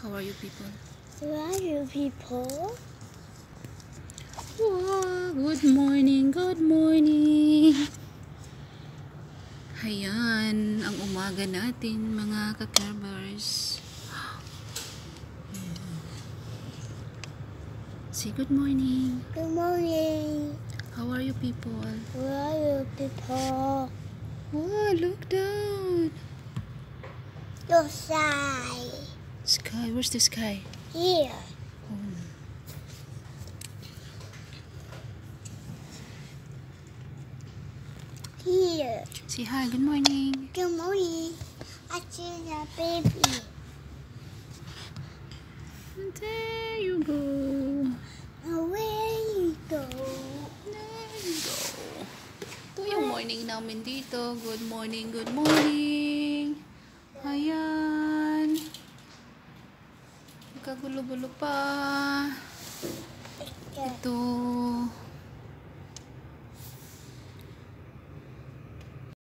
How are you people? Where are you people? Wow, good morning, good morning. Ayan, ang umaga natin mga ka-kerbers. Say good morning. Good morning. How are you people? Where are you people? Wow, look down. Your side. Sky, where's the sky? Here. Oh. Here. Say hi, good morning. Good morning. I see the baby. There you go. Away you go. There you go. Ito yung morning namin dito. Good morning, good morning. Ayan. Nagkagulo-gulo pa.